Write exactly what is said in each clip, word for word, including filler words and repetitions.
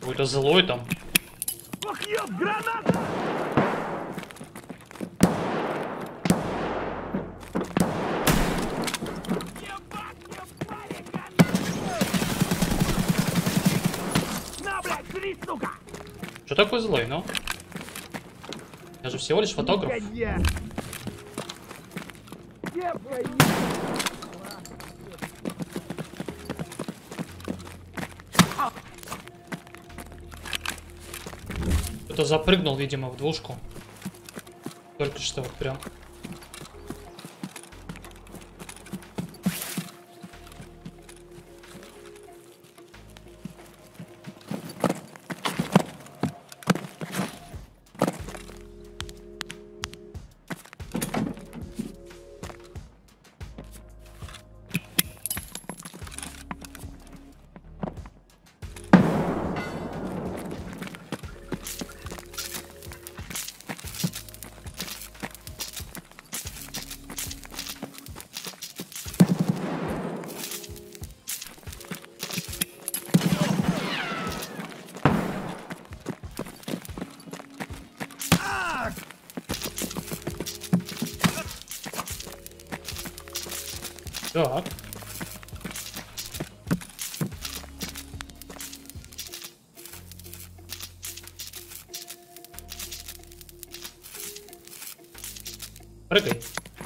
Какой-то злой там. Ох, ёб, граната! На, блядь, жри, сука! Что такой злой, ну? Я же всего лишь фотограф. Негодяй! Где твои? Кто-то запрыгнул, видимо, в двушку. Только что вот прям. Так. Прыгай.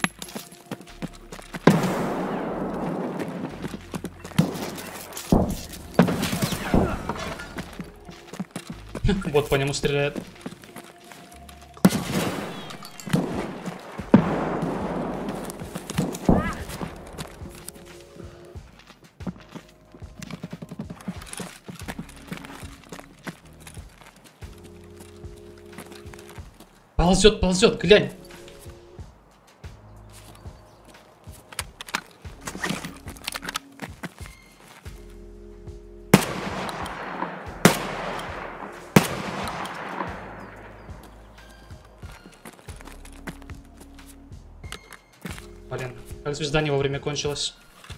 Вот по нему стреляет. Ползет, ползет, глянь. Блин, как звезда не вовремя кончилась.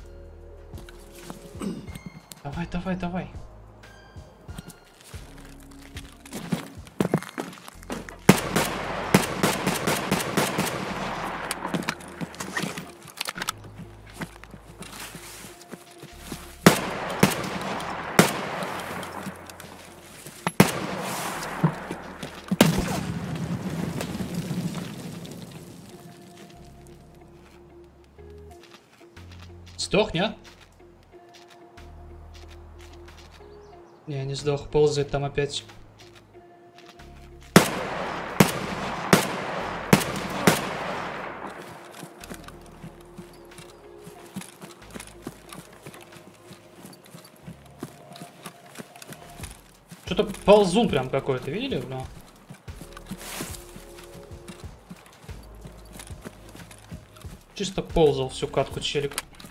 Давай, давай, давай. Сдох, не? Не, не сдох, ползает там опять. Что-то ползун прям какой-то, видели? Ну. Чисто ползал всю катку челик.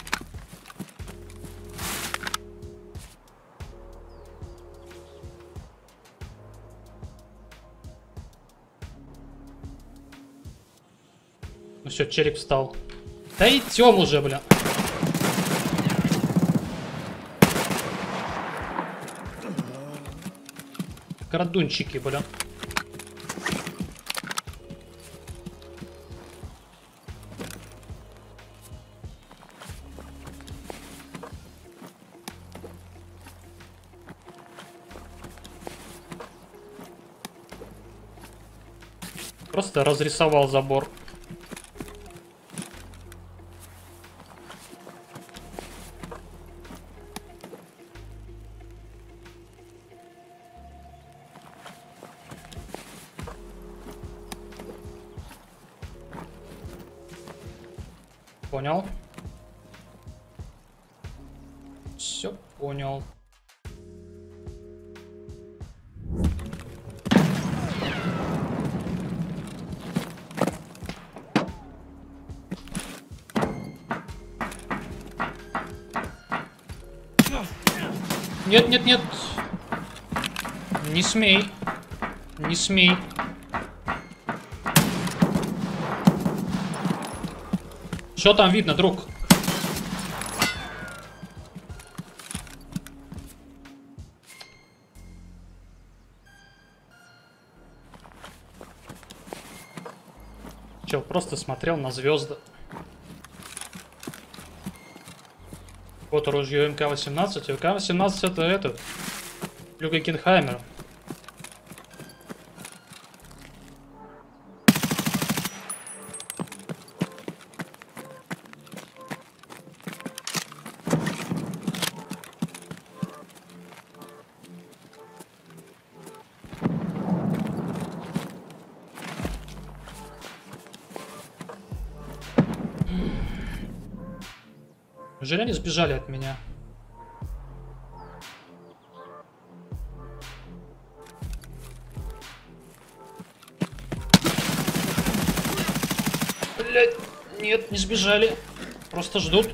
Ну все, челик встал. Да идем уже, бля. Крадунчики, бля. Просто разрисовал забор. Понял. Все понял. Нет, нет, нет. Не смей. Не смей. Что там видно, друг? Чел просто смотрел на звезды. Вот ружье эм ка восемнадцать. эм ка восемнадцать это этот. Люка Кинхаймер. Неужели они сбежали от меня? Блять, нет, не сбежали. Просто ждут.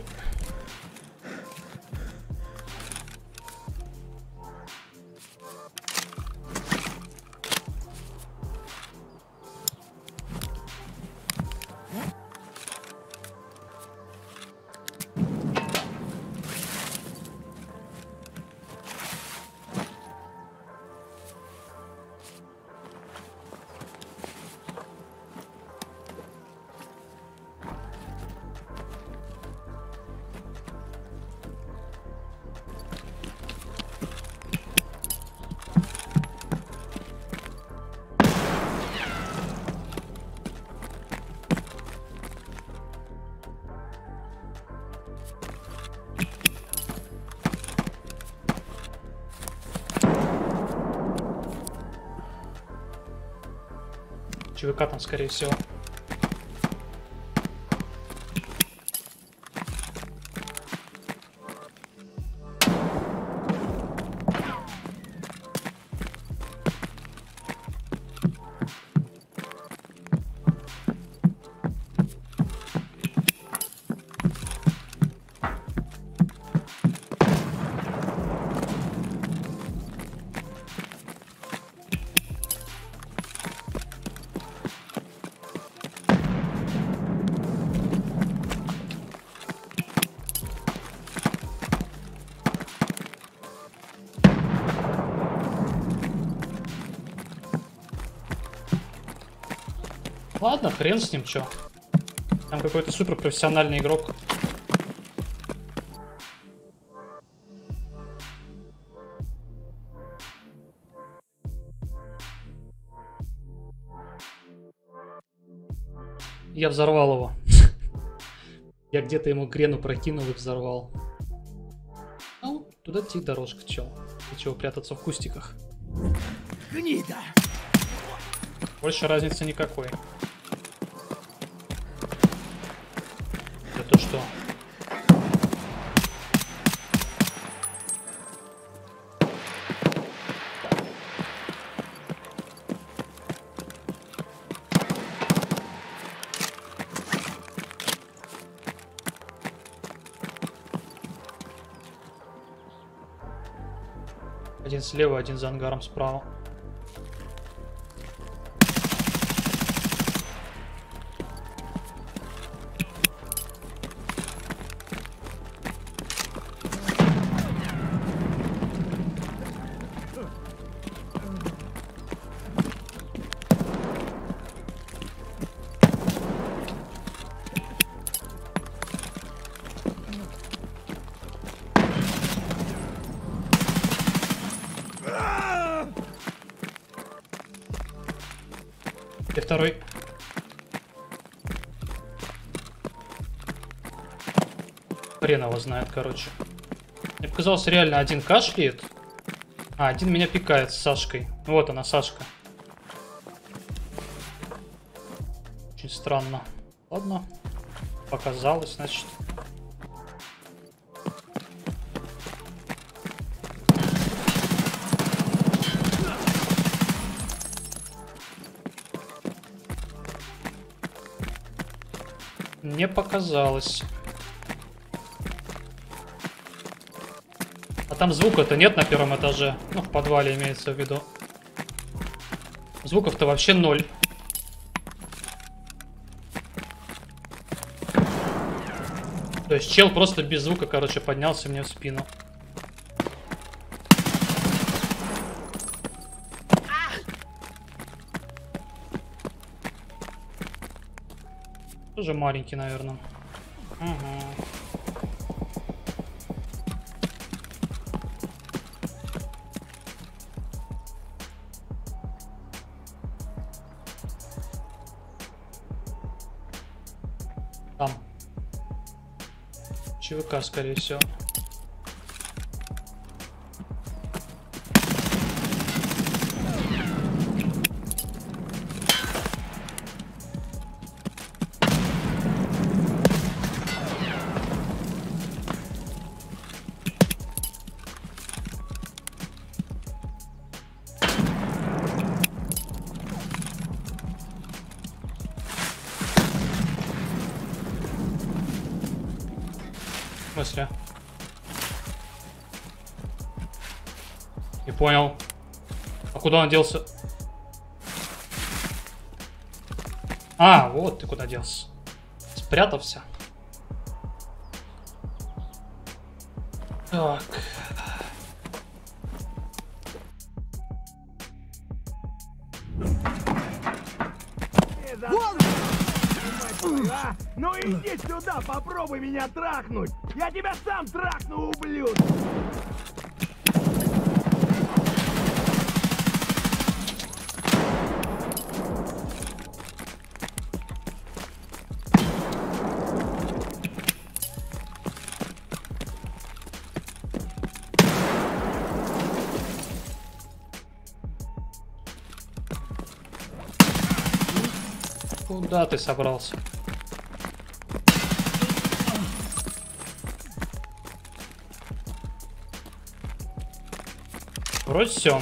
ЧВК там, скорее всего. Ладно, хрен с ним, чё. Там какой-то суперпрофессиональный игрок. Я взорвал его. Я где-то ему грену прокинул и взорвал. Ну, туда идти дорожка, чел. Ты чего прятаться в кустиках? Гнида! Больше разницы никакой. Это что? Один слева, один за ангаром справа. И второй. Хрен его знает, короче. Мне показалось, реально один кашляет. А, один меня пикает с Сашкой. Вот она, Сашка. Очень странно. Ладно. Показалось, значит. Не показалось. А там звука-то нет на первом этаже. Ну, в подвале имеется в виду. Звуков-то вообще ноль. То есть чел просто без звука, короче, поднялся мне в спину. Тоже маленький, наверное. Угу. Там. ЧВК, скорее всего. В смысле? Не понял. А куда он делся? А, вот ты куда делся. Спрятался. Так. А? Ну иди сюда, попробуй меня трахнуть! Я тебя сам трахну, ублюдок! Куда ты собрался? Вроде все.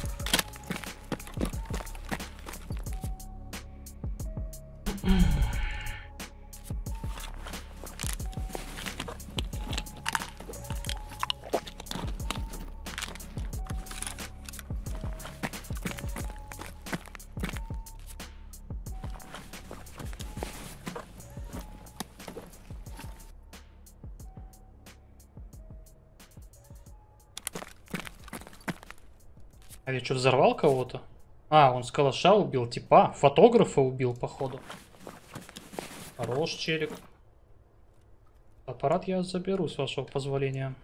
А я что, взорвал кого-то? А, он с калаша убил типа. Фотографа убил, походу. Хорош, челик. Аппарат я заберу, с вашего позволения.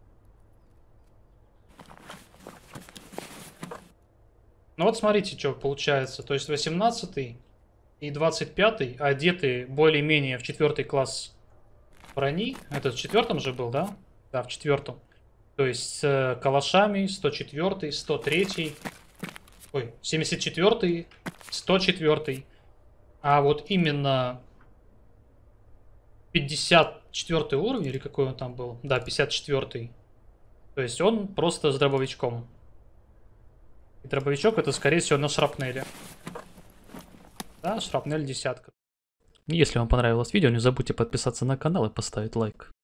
Ну вот смотрите, что получается. То есть восемнадцатый и двадцать пятый одеты более-менее в четвертый класс брони. Это в четвертом же был, да? Да, в четвертом. То есть с э, калашами, сто четвёртый, сто третий, ой, семьдесят четвёртый, сто четвёртый. А вот именно пятьдесят четвёртый уровень, или какой он там был? Да, пятьдесят четвёртый. То есть он просто с дробовичком. И дробовичок это, скорее всего, на шрапнеле. Да, шрапнель десятка. Если вам понравилось видео, не забудьте подписаться на канал и поставить лайк.